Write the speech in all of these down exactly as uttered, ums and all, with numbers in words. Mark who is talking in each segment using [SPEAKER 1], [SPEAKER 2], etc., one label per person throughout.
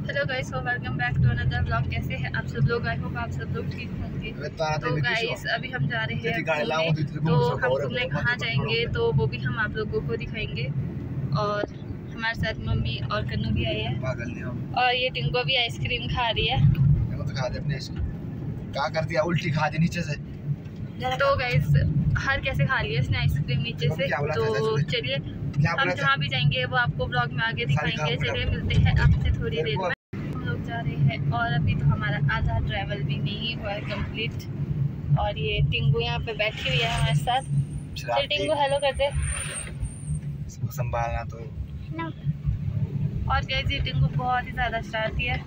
[SPEAKER 1] Hello guys, so welcome back to another vlog. कैसे हैं आप सब लोग? आई होप आप सब लोग ठीक होंगे। तो गाइस अभी हम जा रहे हैं घूमने, तो हम घूमने कहाँ जाएंगे तो वो भी हम आप लोगों को दिखाएंगे। और हमारे साथ मम्मी और कन्नू भी आई है और ये टिंको भी आइसक्रीम खा रही है।
[SPEAKER 2] क्या कर दिया, उल्टी खा दी नीचे से।
[SPEAKER 1] तो गाइस हर कैसे खा लिया इसने आइसक्रीम नीचे से। तो चलिए हम जहाँ भी जाएंगे वो आपको ब्लॉग में आगे दिखाएंगे। चलिए मिलते हैं आपसे थोड़ी देर में। हम लोग जा रहे हैं और अभी तो हमारा आधा ट्रैवल भी नहीं हुआ है कंप्लीट। और ये टिंगू यहाँ पे बैठी हुई है हमारे साथ। चल टिंगू हेलो करते।
[SPEAKER 2] इसको संभालना तो।
[SPEAKER 1] और क्या जी टिंगू बहुत ही ज़्यादा शरारती है।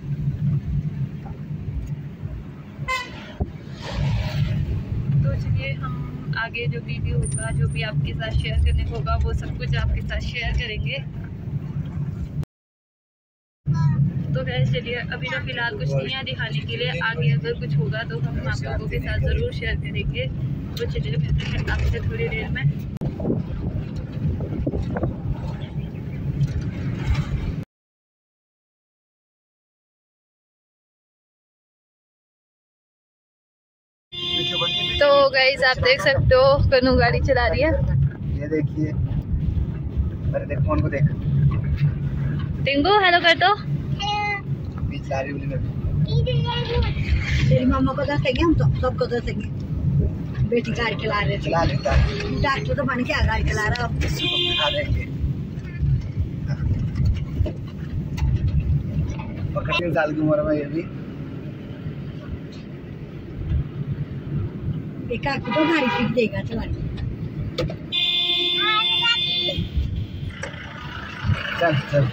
[SPEAKER 1] तो चलिए हम आगे जो वीडियो होगा, जो भी आपके साथ शेयर करने को होगा, वो सब कुछ आपके साथ शेयर करेंगे। तो गैस चलिए अभी तो फिलहाल कुछ नहीं है दिखाने के लिए। आगे अगर कुछ होगा तो हम आप लोगों के साथ ज़रूर शेयर करेंगे। तो चलिए मिलते हैं आपसे थोड़ी देर में। तो गाइस आप देख सकते हो कन्नू गाड़ी चला रही है।
[SPEAKER 2] ये देखिए, अरे देख फोन को देख।
[SPEAKER 1] टिंगू हेलो कर दो।
[SPEAKER 2] बीच ला रही है
[SPEAKER 3] तेरी मामा को दसेंगे, हम सब सबको दसेंगे। बेटी गाड़ी चला रहे
[SPEAKER 2] चला लेता
[SPEAKER 3] डॉक्टर तो बन के गाड़ी चला रहा है।
[SPEAKER 2] दिखा देंगे। तीन साल की उम्र में ये भी
[SPEAKER 3] एक आदमी तो गाड़ी सीख देगा चलाने।
[SPEAKER 2] चल चल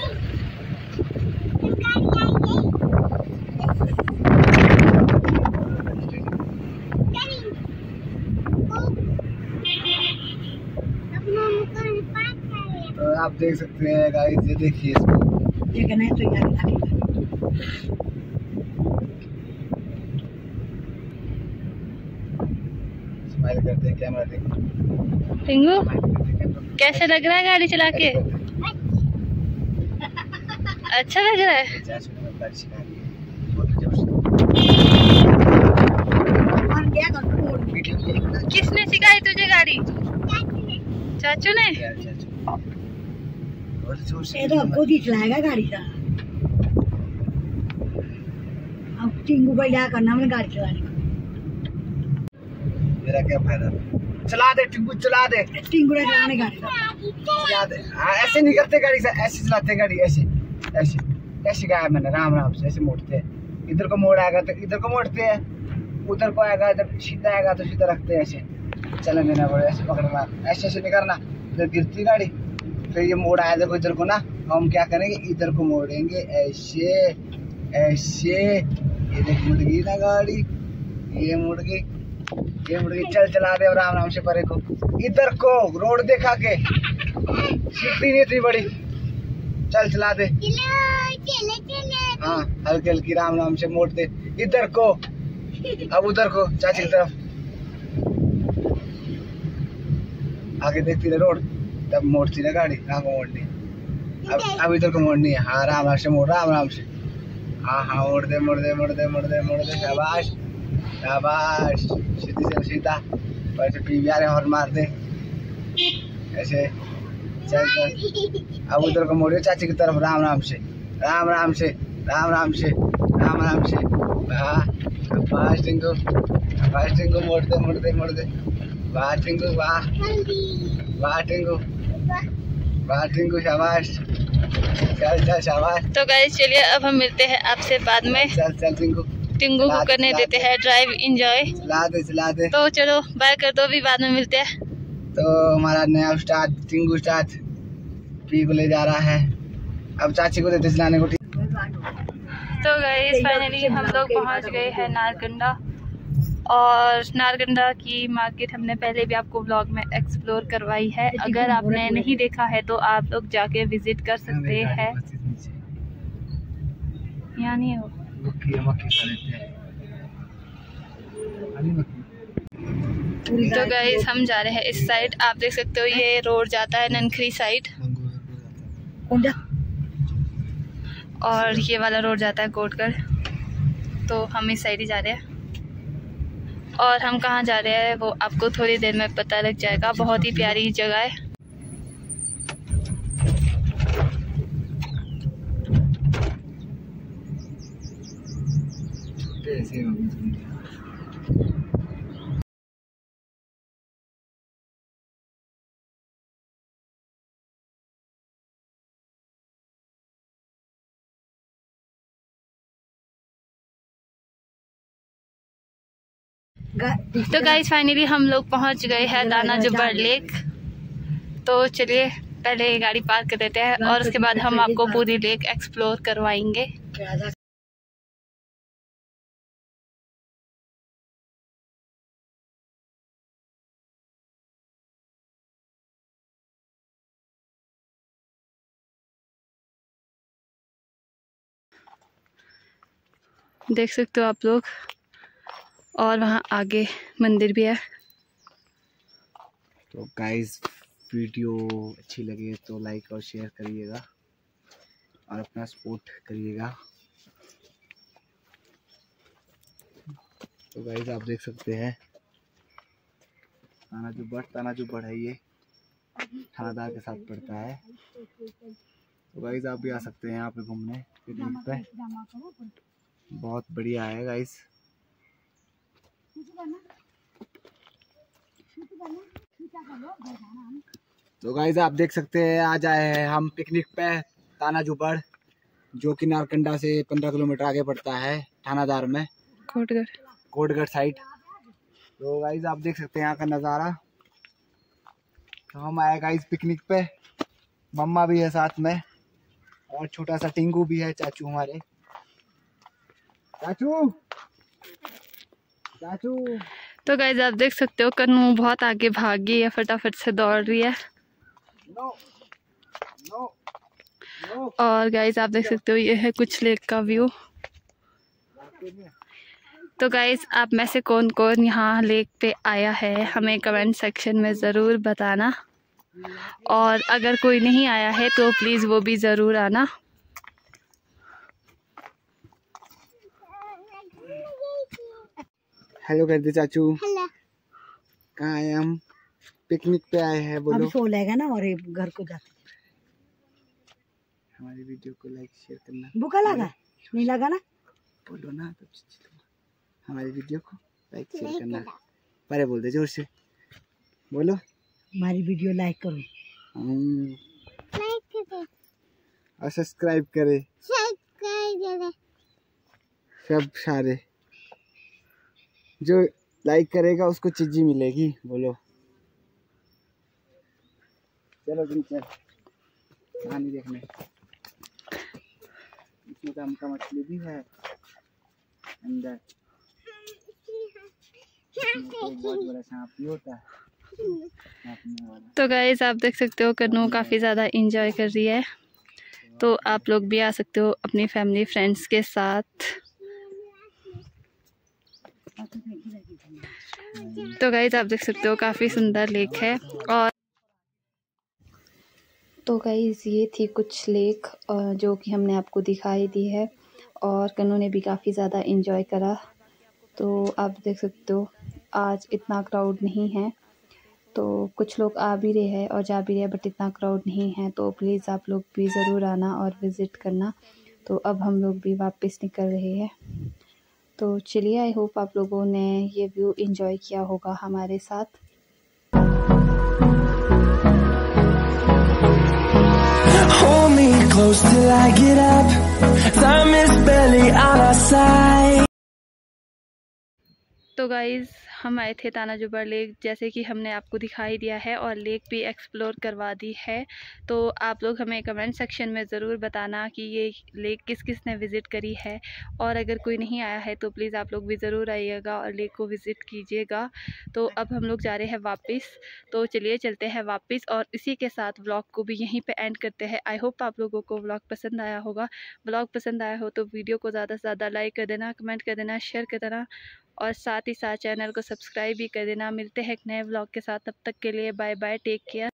[SPEAKER 2] तो आप देख सकते हैं गाइस, ये देखिए इसको
[SPEAKER 3] ये कहना है तो यार आगे
[SPEAKER 2] स्माइल करते हैं, कैमरा देखो।
[SPEAKER 1] टिंगू कैसे लग रहा है गाड़ी चला के? अच्छा लग रहा है। किसने सिखाई तुझे गाड़ी? चाचू ने।
[SPEAKER 3] ये तो खुद ही चलाएगा गाड़ी का। अब टिंगू भाई क्या करना हमें गाड़ी चलाने का।
[SPEAKER 2] मेरा क्या फायदा? चला दे टिंगू, चला दे।
[SPEAKER 3] टिंगू ने चलाने गाड़ी का
[SPEAKER 2] चला दे। हाँ ऐसे नहीं करते गाड़ी से, ऐसे चलाते गाड़ी, ऐसे ऐसे ऐसे गया मैंने राम राम से ऐसे मोड़ते हैं। इधर को मोड़ आएगा तो इधर को मोड़ते हैं, उधर को आएगा इधर सीधा आएगा तो सीधा रखते हैं। ऐसे चलन देना पड़े, ऐसे पकड़ना, ऐसे ऐसे नहीं करना, इधर गिरती गाड़ी। फिर ये मोड़ आया देखो इधर को ना, हम क्या करेंगे इधर को मोड़ेंगे ऐसे ऐसे। ये देख मुड़ गई ना गाड़ी, ये मुड़ गई, ये मुड़ गई। चल चला दे राम राम से परे को, इधर को रोड देखा के, सीटी नहीं इतनी बड़ी। चल चला दे। हाँ हल्की हल्की राम राम से मोड़ दे इधर को। अब उधर को चाची की तरफ आगे देखती रहे रोड, तब मोड़ती रहे गाड़ी। कहाँ को मोड़नी? अब अब इधर को मोड़नी है। हाँ राम राम से मोड़, राम राम से। हाँ हाँ मोड़ दे मोड़ दे मोड़ दे मोड़ दे मोड़ दे। शाबाश शाबाश, सीधी से सीधा। वैसे पीवीआर हॉर्न मार दे ऐसे। चल चल अब उधर को मोड़िए चाची की तरफ, राम राम से राम राम से राम राम से राम राम से। हाँ शाबाश टिंकू, शाबाश टिंकू, मोड़ दे मोड़ दे मोड़ दे। वाह टिंकू, वाह वाह टिंकू, वाह टिंकू, शाबाश। चल चल शाबाश।
[SPEAKER 1] तो गाइस चलिए अब हम मिलते हैं आपसे बाद में।
[SPEAKER 2] चल चल टिंकू,
[SPEAKER 1] टिंगू को करने देते हैं ड्राइव एंजॉय।
[SPEAKER 2] चला दे चला दे।
[SPEAKER 1] तो चलो बाय कर दो, भी बाद में मिलते हैं।
[SPEAKER 2] तो हमारा नया स्टार्ट टिंगू स्टार्ट पी को ले जा रहा है। अब चाची को देते चलाने को।
[SPEAKER 1] तो गाइस फाइनली हम लोग पहुंच गए हैं नारकंडा। और नारकंडा की मार्केट हमने पहले भी आपको व्लॉग में एक्सप्लोर करवाई है। अगर आपने नहीं देखा है तो आप लोग जाके विजिट कर सकते हैं। यहाँ नहीं है वो। तो गाइस हम जा रहे हैं इस साइड। आप देख सकते हो ये रोड जाता है ननखरी साइड। और ये वाला रोड जाता है कोटगढ़, तो हम इस साइड ही जा रहे हैं। और हम कहाँ जा रहे हैं वो आपको थोड़ी देर में पता लग जाएगा। बहुत ही प्यारी जगह है। तो गाइस फाइनली हम लोग पहुंच गए हैं दाना जुब्बर लेक। तो चलिए पहले गाड़ी पार्क कर देते हैं और उसके बाद हम आपको पूरी लेक एक्सप्लोर करवाएंगे। देख सकते हो आप लोग, और वहाँ आगे मंदिर भी है।
[SPEAKER 2] तो गाइस वीडियो अच्छी लगे तो लाइक और शेयर करिएगा और अपना सपोर्ट करिएगा। तो गाइस आप देख सकते हैं ताना जुब्बर ताना जुब्बर है, ये थानादार के साथ पड़ता है। तो गाइस आप भी आ सकते हैं यहाँ पे घूमने पिकनिक पे, बहुत बढ़िया है गाइस। तो गाइस आप देख सकते हैं आज आए हैं हम पिकनिक पे ताना जुब्बर, जो कि नारकंडा से पंद्रह किलोमीटर आगे पड़ता है थानादार में,
[SPEAKER 1] कोटगढ़
[SPEAKER 2] कोटगढ़ साइड। तो गाइस आप देख सकते हैं यहाँ का नज़ारा। तो हम आए गाइस पिकनिक पे, मम्मा भी है साथ में और छोटा सा टिंगू भी है, चाचू हमारे। चाचू चाचू
[SPEAKER 1] तो गाइस आप देख सकते हो कन्नू बहुत आगे भागी है, फटाफट से दौड़ रही है।
[SPEAKER 2] No, no, no.
[SPEAKER 1] और गाइस आप देख सकते हो ये है कुछ लेक का व्यू। तो गाइस आप में से कौन कौन यहाँ लेक पे आया है हमें कमेंट सेक्शन में ज़रूर बताना, और अगर कोई नहीं आया है तो प्लीज़ वो भी ज़रूर आना।
[SPEAKER 2] हेलो कर दे चाचू। कहाँ आए हम? पिकनिक पे आए हैं। बोलो।
[SPEAKER 3] अब सो लेगा ना और घर को जाते।
[SPEAKER 2] हमारी वीडियो को लाइक शेयर करना।
[SPEAKER 3] भूखा लगा? नहीं लगा ना?
[SPEAKER 2] बोलो ना तो हमारी वीडियो को लाइक शेयर करना। परे बोल दे जोर से, बोलो।
[SPEAKER 3] हमारी वीडियो लाइक करो,
[SPEAKER 2] लाइक करें और सब्सक्राइब करे, सब सारे जो लाइक करेगा उसको चीज़ी मिलेगी। बोलो। चलो टीचर कहानी देखने, इसमें काम का मछली भी है अंदर, तो बहुत बड़ा सांप भी होता है।
[SPEAKER 1] तो गाइस आप देख सकते हो कन्नू काफ़ी ज़्यादा इंजॉय कर रही है, तो आप लोग भी आ सकते हो अपनी फैमिली फ्रेंड्स के साथ। तो गाइस आप देख सकते हो काफ़ी सुंदर लेक है। और तो गाइस ये थी कुछ लेक जो कि हमने आपको दिखाई दी है, और कन्नू ने भी काफ़ी ज़्यादा इंजॉय करा। तो आप देख सकते हो आज इतना क्राउड नहीं है, तो कुछ लोग आ भी रहे हैं और जा भी रहे हैं, बट इतना क्राउड नहीं है। तो प्लीज़ आप लोग भी ज़रूर आना और विज़िट करना। तो अब हम लोग भी वापस निकल रहे हैं। तो चलिए आई होप आप लोगों ने ये व्यू एंजॉय किया होगा हमारे साथ।
[SPEAKER 4] Hold me close till I get up. Time is barely on our side.
[SPEAKER 1] तो गाइज़ हम आए थे ताना जुब्बर लेक, जैसे कि हमने आपको दिखाई दिया है, और लेक भी एक्सप्लोर करवा दी है। तो आप लोग हमें कमेंट सेक्शन में ज़रूर बताना कि ये लेक किस किस ने विज़िट करी है, और अगर कोई नहीं आया है तो प्लीज़ आप लोग भी ज़रूर आइएगा और लेक को विज़िट कीजिएगा। तो अब हम लोग जा रहे हैं वापस, तो चलिए चलते हैं वापस, और इसी के साथ व्लॉग को भी यहीं पर एंड करते हैं। आई होप आप लोगों को व्लॉग पसंद आया होगा। व्लॉग पसंद आया हो तो वीडियो को ज़्यादा से ज़्यादा लाइक कर देना, कमेंट कर देना, शेयर कर देना, और साथ ही साथ चैनल को सब्सक्राइब भी कर देना। मिलते हैं एक नए व्लॉग के साथ, तब तक के लिए बाय बाय, टेक केयर।